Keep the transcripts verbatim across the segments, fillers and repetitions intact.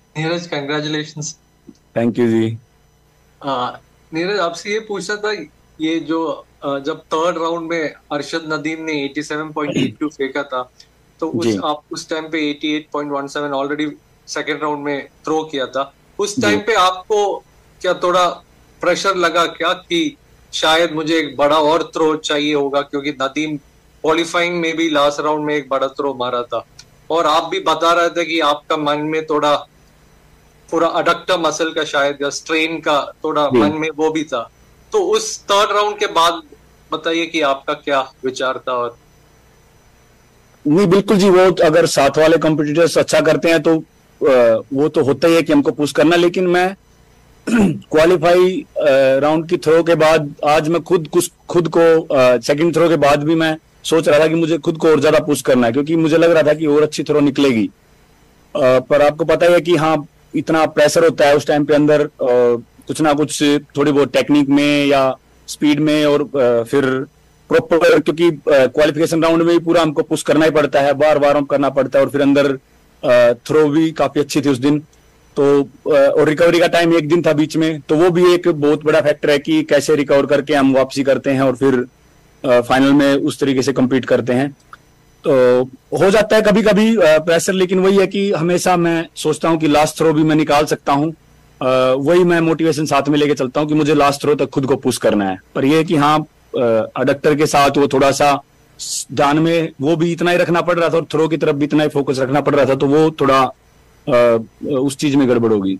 Neeraj congratulations. Thank you ji. हाँ, नीरज आपसे ये पूछना था, ये जो अ, जब थर्ड राउंड में अरशद नदीम ने सत्तासी पॉइंट आठ दो फेंका था, तो उस जी आप उस टाइम पे अठासी पॉइंट एक सात ऑलरेडी सेकंड राउंड में थ्रो किया था। उस जी। टाइम पे आपको क्या थोड़ा प्रेशर लगा क्या कि शायद मुझे एक बड़ा और थ्रो चाहिए होगा, क्योंकि नदीम क्वालिफाइंग में भी लास्ट राउंड में एक बड़ा थ्रो मारा था, और आप भी बता रहे थे कि आपका मन में थोड़ा पूरा अडक्टर मसल का शायद या स्ट्रेन का थोड़ा मन जी में वो भी था। तो उस थर्ड राउंड के बाद बताइए कि आपका क्या विचार था। और नहीं, बिल्कुल जी। वो तो अगर साथ वाले कॉम्पिटिटर्स अच्छा करते हैं तो अ, वो तो होता ही है कि हमको पुश करना। लेकिन मैं क्वालिफाई राउंड की थ्रो के बाद आज मैं खुद कुछ खुद को सेकंड थ्रो के बाद भी मैं सोच रहा था कि मुझे खुद को और ज्यादा पुश करना है, क्योंकि मुझे लग रहा था कि और अच्छी थ्रो निकलेगी। अ, पर आपको पता ही है कि हाँ, इतना प्रेशर होता है उस टाइम पे अंदर, अ, कुछ ना कुछ थोड़ी बहुत टेक्निक में या स्पीड में, और अ, फिर प्रॉपर, क्योंकि क्वालिफिकेशन राउंड में भी पूरा हमको पुश करना ही पड़ता है, बार बार हम करना पड़ता है, और फिर अंदर थ्रो भी काफी अच्छी थी उस दिन। तो अ, और रिकवरी का टाइम एक दिन था बीच में, तो वो भी एक बहुत बड़ा फैक्टर है कि कैसे रिकवर करके हम वापसी करते हैं और फिर फाइनल में उस तरीके से compete करते हैं। तो हो जाता है कभी कभी प्रेशर, लेकिन वही है कि हमेशा मैं सोचता हूँ कि लास्ट थ्रो भी मैं निकाल सकता हूँ। अ, वही मैं मोटिवेशन साथ में लेके चलता हूँ कि मुझे लास्ट थ्रो तक खुद को पुश करना है। पर यह है कि हाँ, अडक्टर के साथ वो थोड़ा सा ध्यान में वो भी इतना ही रखना पड़ रहा था और थ्रो की तरफ भी इतना ही फोकस रखना पड़ रहा था, तो वो थोड़ा अ, उस चीज में गड़बड़ होगी।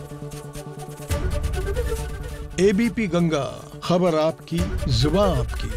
एबीपी गंगा, खबर आपकी, जुबान आपकी।